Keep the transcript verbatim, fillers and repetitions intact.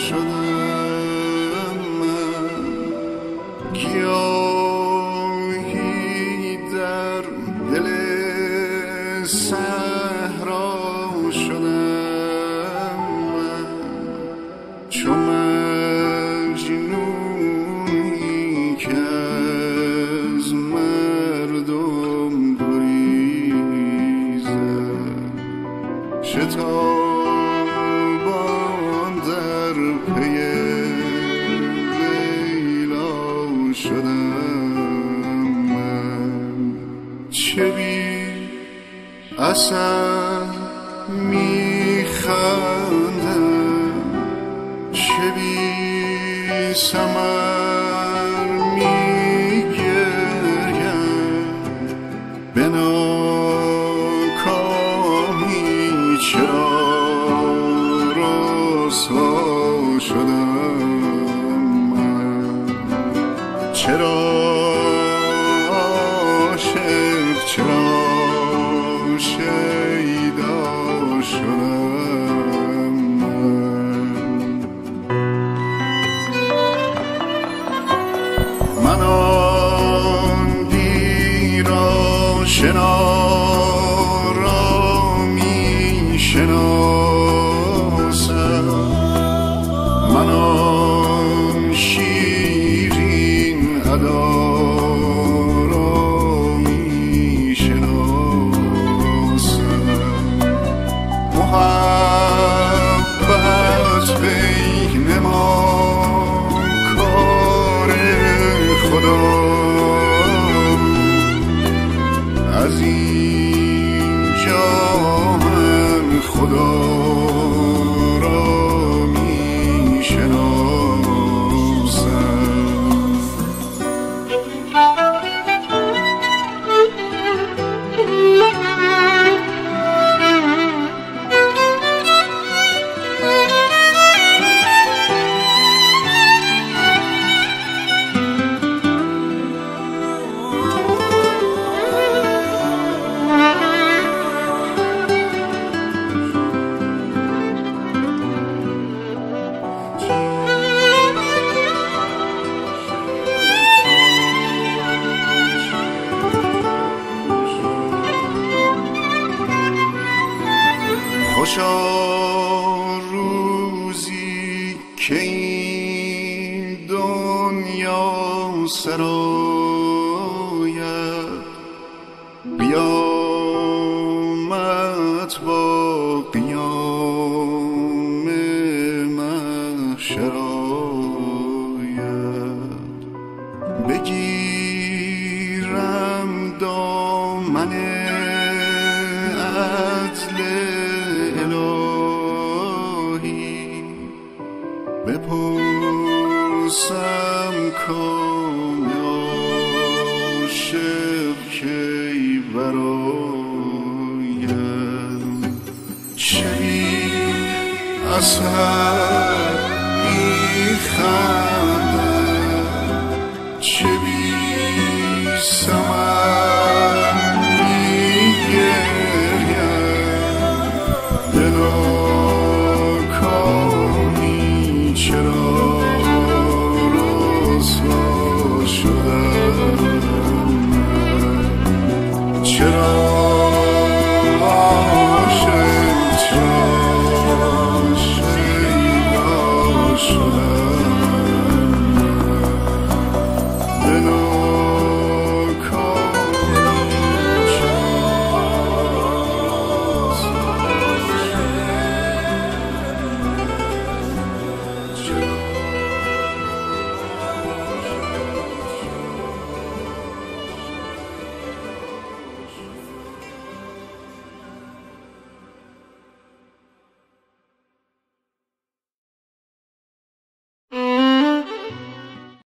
شدم من، گیاهی در دل صحرا شدم من، چو مجنونی که از مردم گریزد، شتابان در پی لیلا شدم من، چه بی اثر میخندم، چه بی ثمر میگریم، به ناکامی چرا رسوا شدم من، چرا عاشق، چرا شیدا شدم من. من آن بی‌آشنا را می‌شناسم، من آن شیرین ادا را می‌شناسم، محبت بین ما کار خدا، از اینجا من خدا را می‌شناسم. خوشا روزی که این دنیا سراید، قیامت با قیام محشر آید، بگیرم دامن عدل الهی، بپرسم کام عاشق کی براید، چه بی اثر